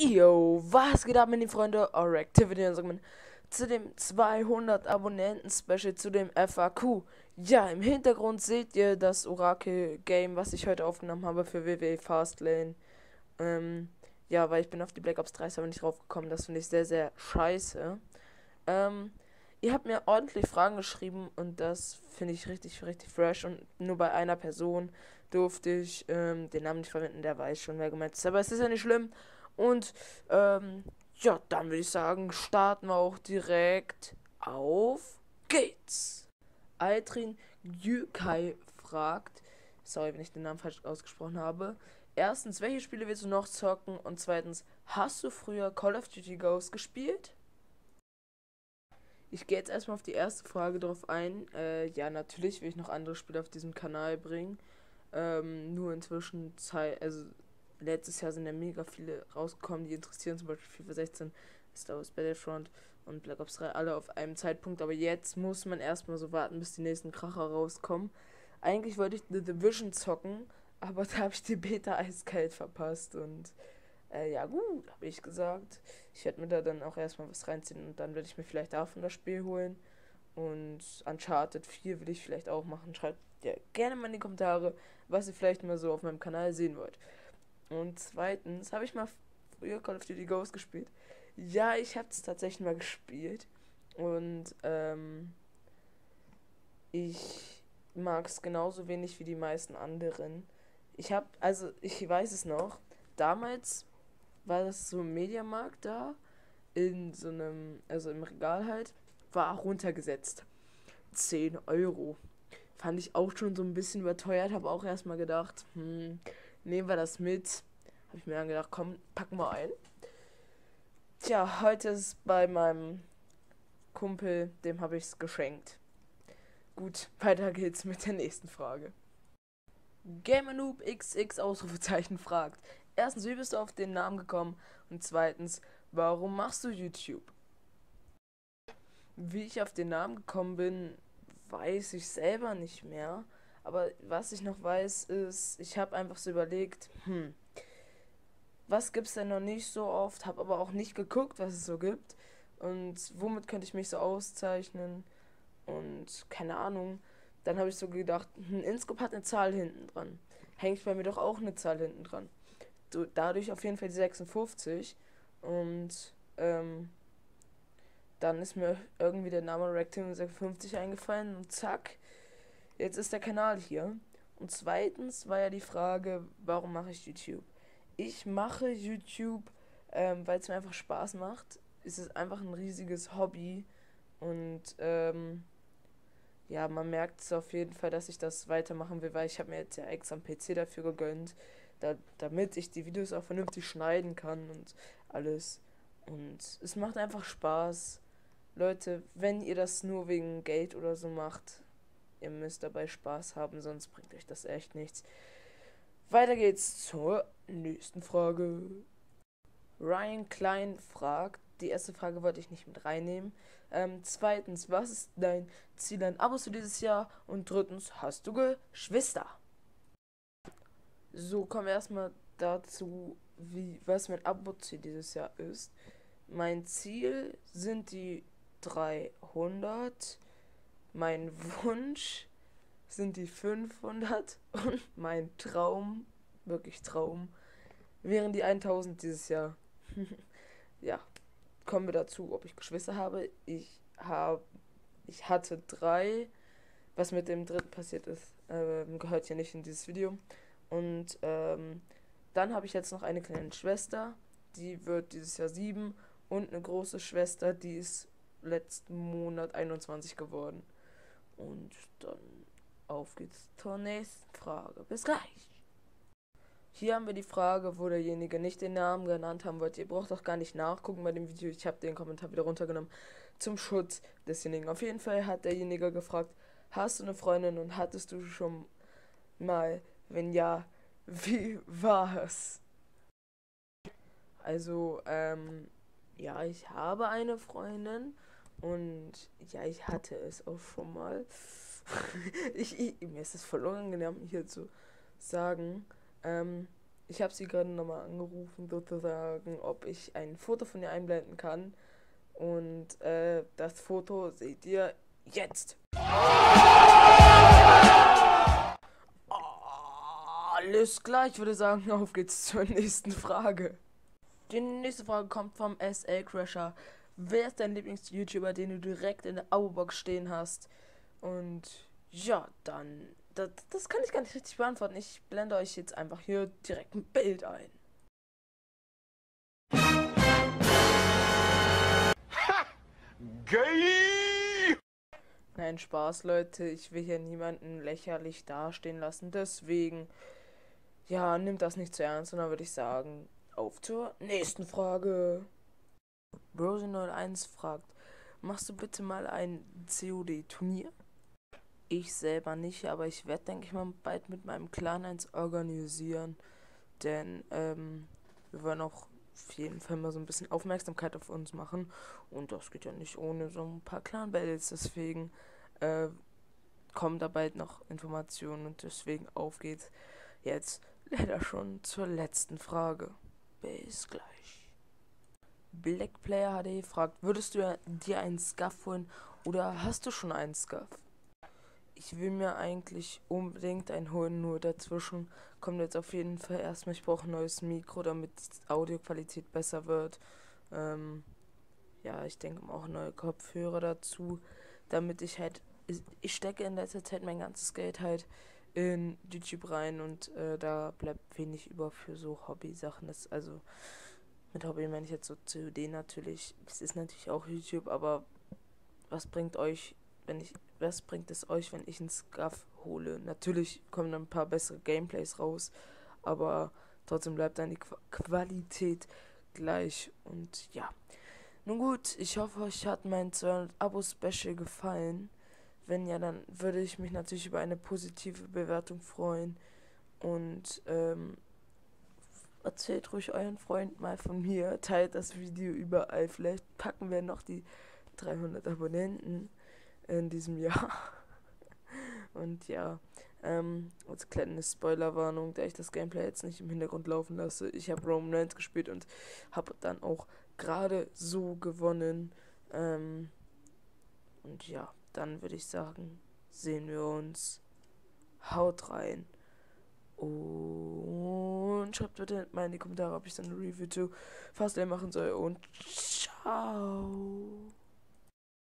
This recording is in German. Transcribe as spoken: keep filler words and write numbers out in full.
Yo, was geht ab, meine Freunde? Eure Activity und sagen zu dem zweihundert Abonnenten-Special, zu dem F A Q. Ja, im Hintergrund seht ihr das Orakel-Game, was ich heute aufgenommen habe für W W E Fastlane. Ähm, ja, weil ich bin auf die Black Ops drei aber nicht drauf gekommen. Das finde ich sehr, sehr scheiße. Ähm, ihr habt mir ordentlich Fragen geschrieben und das finde ich richtig, richtig fresh. Und nur bei einer Person durfte ich ähm, den Namen nicht verwenden, der weiß schon, wer gemeint ist. Aber es ist ja nicht schlimm. Und ähm, ja, dann würde ich sagen, starten wir auch direkt. Auf geht's! Altrin Yükai fragt, sorry, wenn ich den Namen falsch ausgesprochen habe. Erstens, welche Spiele willst du noch zocken? Und zweitens, hast du früher Call of Duty Ghosts gespielt? Ich gehe jetzt erstmal auf die erste Frage drauf ein. Äh, ja, natürlich will ich noch andere Spiele auf diesem Kanal bringen. Ähm, nur inzwischen Zeit, also letztes Jahr sind ja mega viele rausgekommen, die interessieren, zum Beispiel FIFA sechzehn, Star Wars Battlefront und Black Ops drei, alle auf einem Zeitpunkt. Aber jetzt muss man erstmal so warten, bis die nächsten Kracher rauskommen. Eigentlich wollte ich The Division zocken, aber da habe ich die Beta eiskalt verpasst und äh, ja gut, habe ich gesagt. Ich werde mir da dann auch erstmal was reinziehen und dann werde ich mir vielleicht davon das Spiel holen. Und Uncharted vier will ich vielleicht auch machen. Schreibt ja gerne mal in die Kommentare, was ihr vielleicht mal so auf meinem Kanal sehen wollt. Und zweitens, habe ich mal früher Call of Duty Ghosts gespielt? Ja, ich habe es tatsächlich mal gespielt. Und ähm, ich mag es genauso wenig wie die meisten anderen. Ich habe, also ich weiß es noch, damals war das so ein Mediamarkt da, in so einem, also im Regal halt, war auch runtergesetzt. Zehn Euro. Fand ich auch schon so ein bisschen überteuert, habe auch erstmal gedacht, hm, nehmen wir das mit. Habe ich mir dann gedacht, komm, packen wir ein. Tja, heute ist es bei meinem Kumpel, dem habe ich es geschenkt. Gut, weiter geht's mit der nächsten Frage. GamerNoob X X Ausrufezeichen fragt. Erstens, wie bist du auf den Namen gekommen? Und zweitens, warum machst du YouTube? Wie ich auf den Namen gekommen bin, weiß ich selber nicht mehr. Aber was ich noch weiß, ist, ich habe einfach so überlegt, hm, was gibt's denn noch nicht so oft? Habe aber auch nicht geguckt, was es so gibt. Und womit könnte ich mich so auszeichnen? Und keine Ahnung. Dann habe ich so gedacht, hm, Inscope hat eine Zahl hinten dran. Hängt bei mir doch auch eine Zahl hinten dran. So, dadurch auf jeden Fall die sechsundfünfzig. Und ähm, dann ist mir irgendwie der Name Rectangle sechsundfünfzig eingefallen und zack, jetzt ist der Kanal hier. Und zweitens war ja die Frage, warum mache ich YouTube? Ich mache YouTube, ähm, weil es mir einfach Spaß macht. Es ist einfach ein riesiges Hobby und ähm, ja, man merkt es auf jeden Fall, dass ich das weitermachen will, weil ich habe mir jetzt ja extra einen P C dafür gegönnt, da, damit ich die Videos auch vernünftig schneiden kann und alles. Und es macht einfach Spaß. Leute, wenn ihr das nur wegen Geld oder so macht, ihr müsst dabei Spaß haben, sonst bringt euch das echt nichts. Weiter geht's zur nächsten Frage. Ryan Klein fragt, die erste Frage wollte ich nicht mit reinnehmen. Ähm, zweitens, was ist dein Ziel an Abos für dieses Jahr? Und drittens, hast du Geschwister? So, kommen wir erstmal dazu, wie, was mein Abo-Ziel dieses Jahr ist. Mein Ziel sind die dreihundert. Mein Wunsch sind die fünfhundert. Und mein Traum, wirklich Traum, wären die tausend dieses Jahr. Ja, kommen wir dazu, ob ich Geschwister habe. Ich habe, ich hatte drei. Was mit dem dritten passiert ist, ähm, gehört ja nicht in dieses Video. Und ähm, dann habe ich jetzt noch eine kleine Schwester, die wird dieses Jahr sieben. Und eine große Schwester, die ist letzten Monat einundzwanzig geworden. Und dann auf geht's zur nächsten Frage. Bis gleich. Hier haben wir die Frage, wo derjenige nicht den Namen genannt haben wollte. Ihr braucht auch gar nicht nachgucken bei dem Video. Ich habe den Kommentar wieder runtergenommen. Zum Schutz desjenigen. Auf jeden Fall hat derjenige gefragt, hast du eine Freundin und hattest du schon mal? Wenn ja, wie war es? Also, ähm, ja, ich habe eine Freundin und ja, ich hatte es auch schon mal. ich, ich, mir ist es voll unangenehm hier zu sagen. Ähm, ich habe sie gerade nochmal angerufen, sozusagen, ob ich ein Foto von ihr einblenden kann. Und äh, das Foto seht ihr jetzt. Alles klar, ich würde sagen, auf geht's zur nächsten Frage. Die nächste Frage kommt vom S L Crasher. Wer ist dein Lieblings-YouTuber, den du direkt in der Abo-Box stehen hast? Und ja, dann, das, das kann ich gar nicht richtig beantworten. Ich blende euch jetzt einfach hier direkt ein Bild ein. Gay! Nein, Spaß, Leute. Ich will hier niemanden lächerlich dastehen lassen. Deswegen, ja, nimmt das nicht zu ernst. Und dann würde ich sagen, auf zur nächsten Frage. Brosy null eins fragt, machst du bitte mal ein C O D-Turnier? Ich selber nicht, aber ich werde, denke ich mal, bald mit meinem Clan eins organisieren. Denn, ähm, wir wollen auch auf jeden Fall mal so ein bisschen Aufmerksamkeit auf uns machen. Und das geht ja nicht ohne so ein paar Clan-Battles. Deswegen, äh, kommen da bald noch Informationen und deswegen auf geht's jetzt leider schon zur letzten Frage. Bis gleich. Blackplayer H D fragt, würdest du dir einen Scuff holen oder hast du schon einen Scuff? Ich will mir eigentlich unbedingt einen holen, nur dazwischen kommt jetzt auf jeden Fall erstmal, ich brauche ein neues Mikro, damit die Audioqualität besser wird. Ähm, ja, ich denke auch neue Kopfhörer dazu, damit ich halt, ich stecke in letzter Zeit mein ganzes Geld halt in YouTube rein und äh, da bleibt wenig über für so Hobby-Sachen. Das, also mit Hobby meine ich jetzt so C O D natürlich. Es ist natürlich auch YouTube, aber was bringt euch, wenn ich, was bringt es euch, wenn ich einen Scuff hole? Natürlich kommen dann ein paar bessere Gameplays raus, aber trotzdem bleibt dann die Qu Qualität gleich. Und ja, nun gut, ich hoffe, euch hat mein zweihundert Abo-Special gefallen. Wenn ja, dann würde ich mich natürlich über eine positive Bewertung freuen. Und ähm, erzählt ruhig euren Freunden mal von mir. Teilt das Video überall. Vielleicht packen wir noch die dreihundert Abonnenten in diesem Jahr. Und ja, ähm, als kleine Spoilerwarnung, da ich das Gameplay jetzt nicht im Hintergrund laufen lasse. Ich habe Roman Reigns gespielt und habe dann auch gerade so gewonnen. Ähm, und ja, dann würde ich sagen, sehen wir uns. Haut rein. Und schreibt bitte mal in die Kommentare, ob ich dann eine Review zu Fastlane machen soll. Und ciao.